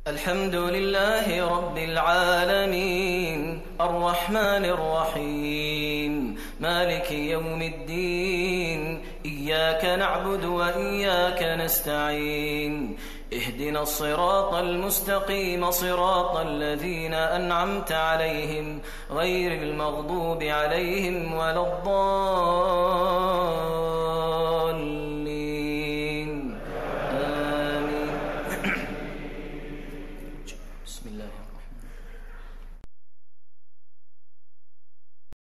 الحمد لله رب العالمين الرحمن الرحيم مالك يوم الدين إياك نعبد وإياك نستعين اهدنا الصراط المستقيم صراط الذين أنعمت عليهم غير المغضوب عليهم ولا الضالين